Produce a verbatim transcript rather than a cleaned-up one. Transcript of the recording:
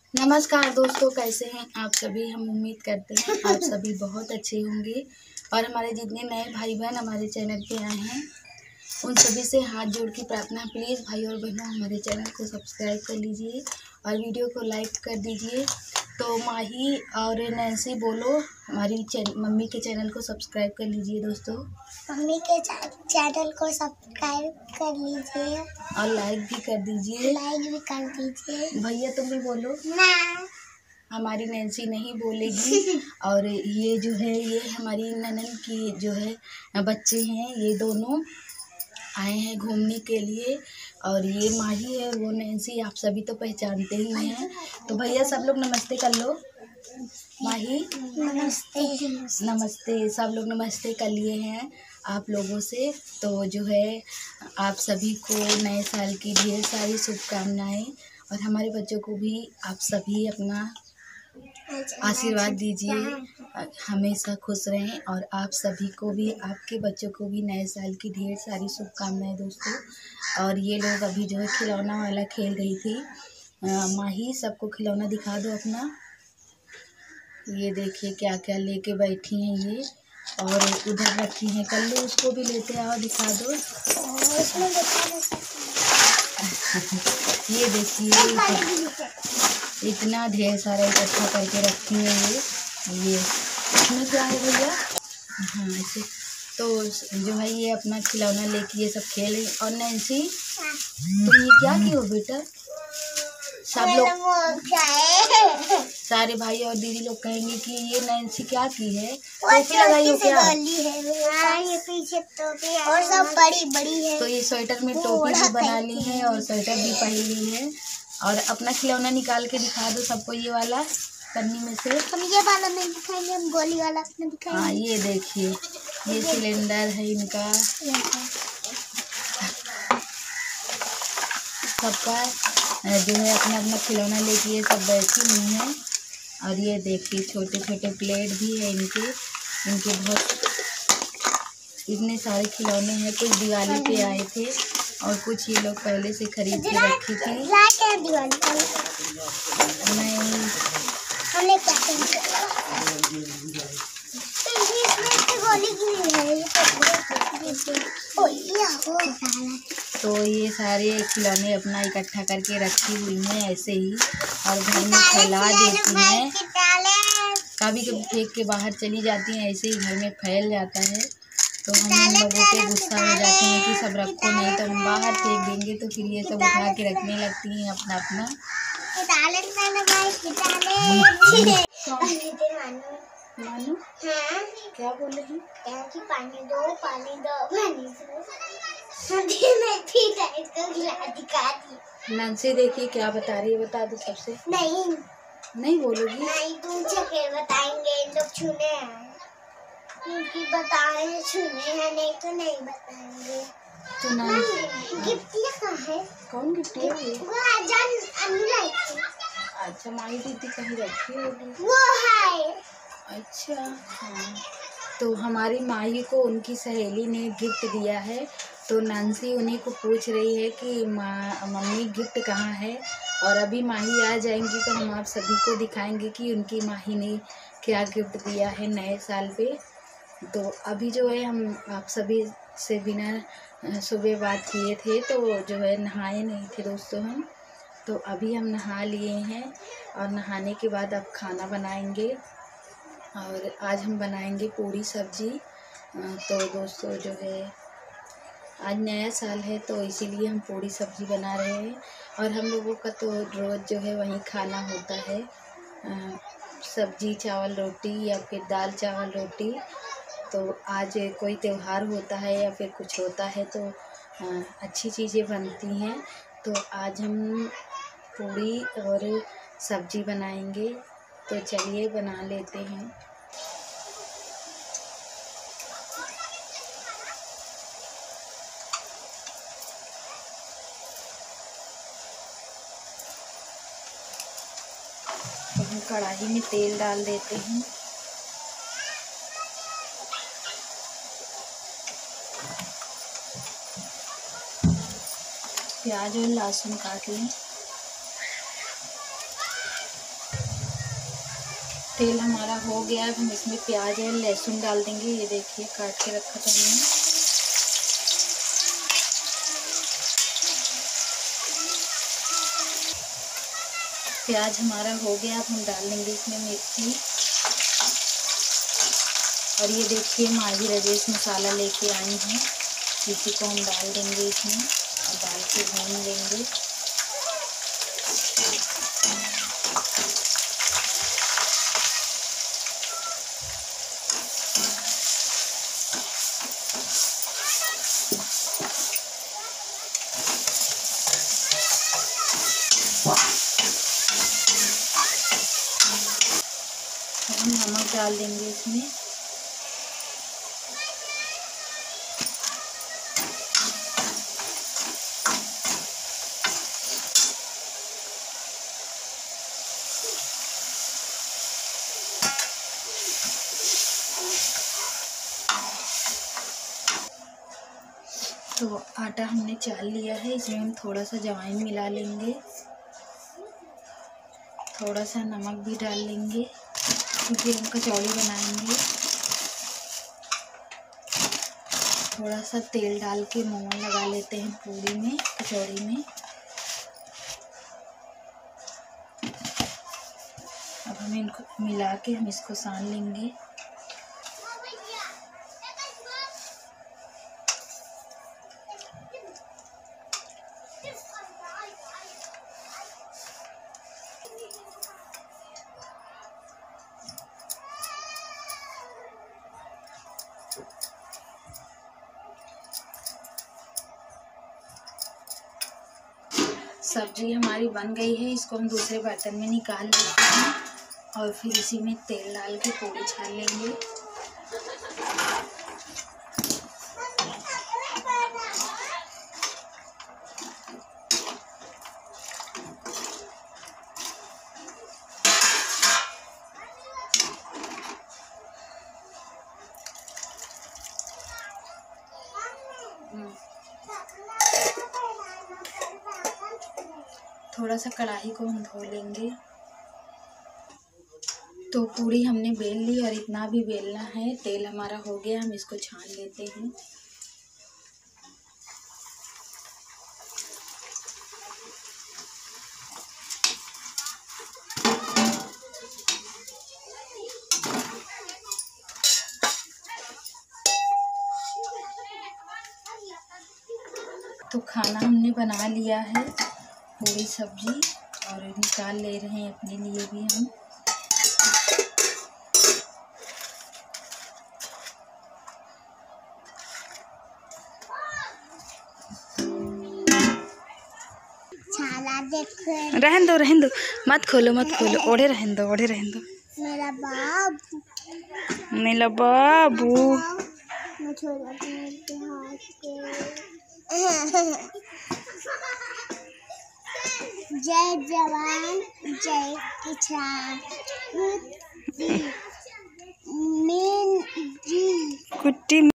नमस्कार दोस्तों, कैसे हैं आप सभी। हम उम्मीद करते हैं आप सभी बहुत अच्छे होंगे। और हमारे जितने नए भाई बहन हमारे चैनल पे आए हैं उन सभी से हाथ जोड़ की प्रार्थना, प्लीज़ भाई और बहनों हमारे चैनल को सब्सक्राइब कर लीजिए और वीडियो को लाइक कर दीजिए। तो माही और नैन्सी बोलो, हमारी मम्मी के चैनल को सब्सक्राइब कर लीजिए दोस्तों। मम्मी के चैनल को सब्सक्राइब कर लीजिए और लाइक भी कर दीजिए। लाइक भी कर दीजिए। भैया तुम भी बोलो। ना, हमारी नैन्सी नहीं बोलेगी। और ये जो है ये हमारी ननद की जो है बच्चे हैं, ये दोनों आए हैं घूमने के लिए। और ये माही है, वो नैन्सी, आप सभी तो पहचानते ही हैं। तो भैया सब लोग नमस्ते कर लो। माही नमस्ते। नमस्ते, सब लोग नमस्ते कर लिए हैं आप लोगों से। तो जो है आप सभी को नए साल की ढेर सारी शुभकामनाएं। और हमारे बच्चों को भी आप सभी अपना आशीर्वाद दीजिए, हमेशा खुश रहें। और आप सभी को भी, आपके बच्चों को भी नए साल की ढेर सारी शुभकामनाएं दोस्तों। और ये लोग अभी जो है खिलौना वाला खेल रही थी। आ, माही सबको खिलौना दिखा दो अपना। ये देखिए क्या क्या लेके बैठी हैं ये। और उधर रखी हैं कल्लू, उसको भी लेते आओ, दिखा दो। ये देखिए इतना ढेर सारा इकट्ठा करके रखी है ये ये इसमें क्या है भैया। हाँ ऐसे तो जो है ये अपना खिलौना लेके ये सब खेल रही। और नैन्सी तुम ये क्या की हो बेटा। सब लोग सारे भाई और दीदी लोग कहेंगे कि ये नैन्सी क्या की है, टोपी लगाई हो क्या। ये पीछे टोपी और सब बड़ी बड़ी है। तो ये स्वेटर में टोपी भी बना ली है और स्वेटर भी पहन ली है। और अपना खिलौना निकाल के दिखा दो सबको, ये वाला पन्नी में से। हम ये वाला नहीं दिखाएंगे, हम गोली वाला अपना दिखाएंगे। हाँ ये देखिए ये सिलेंडर है इनका सबका। जो है अपना अपना खिलौना लेके ये सब बैठी हुई हैं। और ये देखिए छोटे छोटे प्लेट भी है इनके इनके बहुत इतने सारे खिलौने हैं। कुछ दिवाली पे आए थे और कुछ ये लोग पहले से खरीद के रखी थी। मैं हमने तो ये सारे खिलौने अपना इकट्ठा करके रखी हुई हैं ऐसे ही, और घर में फैला देती हैं। कभी कभी फेंक के बाहर चली जाती हैं, ऐसे ही घर में फैल जाता है। तो हम उन लोगों पे गुस्सा हो जाते हैं कि सब रखो, नहीं तो हम बाहर फेंक देंगे। तो फिर ये सब उठा के रखने लगती हैं अपना अपना। मानो हाँ? क्या बोले हैं कि पानी दो पानी दो पानी दो दिखा। नैन्सी देखिए क्या बता रही है, बता दो सबसे। नहीं नहीं बोलोगी। नहीं तुमसे फिर बताएंगे, इन लोग छूने हैं क्योंकि बता रहे हैं छूने हैं, नहीं तो नहीं बताएंगे। तो ना गिफ्ट कहाँ है। कौन गिफ्ट है ये? वो जान अनुलाई। अच्छा माही दीदी कहीं रखी होगी। वो है। अच्छा हाँ। तो हमारी माही को उनकी सहेली ने गिफ्ट दिया है। तो नैन्सी उन्हीं को पूछ रही है कि माँ मम्मी गिफ्ट कहाँ है। और अभी माही आ जाएंगी तो हम आप सभी को दिखाएंगे कि उनकी माही ने क्या गिफ्ट दिया है नए साल पे। तो अभी जो है हम आप सभी से बिना सुबह बात किए थे, तो जो है नहाए नहीं थे दोस्तों हम। तो अभी हम नहा लिए हैं और नहाने के बाद अब खाना बनाएंगे। और आज हम बनाएंगे पूरी सब्जी। तो दोस्तों जो है आज नया साल है तो इसीलिए हम पूरी सब्जी बना रहे हैं। और हम लोगों का तो रोज़ जो है वही खाना होता है, सब्जी चावल रोटी या फिर दाल चावल रोटी। तो आज कोई त्यौहार होता है या फिर कुछ होता है तो अच्छी चीज़ें बनती हैं। तो आज हम पूरी और सब्जी बनाएंगे। तो चलिए बना लेते हैं। तो हम कढ़ाई में तेल डाल देते हैं। प्याज और लहसुन काट लें। तेल हमारा हो गया। अब हम इसमें प्याज और लहसुन डाल देंगे। ये देखिए काट के रखा था हमने। प्याज हमारा हो गया। अब हम डाल देंगे इसमें मिर्ची। और ये देखिए माही राजेश मसाला लेके आई हैं, इसी को हम डाल देंगे इसमें और डाल के भून लेंगे। हम नमक डाल देंगे इसमें। तो आटा हमने चाल लिया है, इसमें हम थोड़ा सा अजवाइन मिला लेंगे, थोड़ा सा नमक भी डाल लेंगे क्योंकि हम कचौड़ी बनाएंगे। थोड़ा सा तेल डाल के मोमन लगा लेते हैं पूरी में, कचौड़ी में। अब हम इनको मिला के हम इसको सान लेंगे। सब्जी हमारी बन गई है, इसको हम दूसरे बर्तन में निकाल लेते हैं और फिर इसी में तेल डाल के पूड़ी छान लेंगे। थोड़ा सा कढ़ाई को हम धो लेंगे। तो पूड़ी हमने बेल ली और इतना भी बेलना है। तेल हमारा हो गया, हम इसको छान लेते हैं। तो खाना हमने बना लिया है, पूरी सब्जी, और निकाल ले रहे हैं अपने लिए भी हम। रहन दो रहन दो, मत खोलो मत खोलो, ओढ़े रहन दो ओढ़े रहन दो। मेरा बाबू मेरा बाबू जय जवान जय किसान। कुट्टी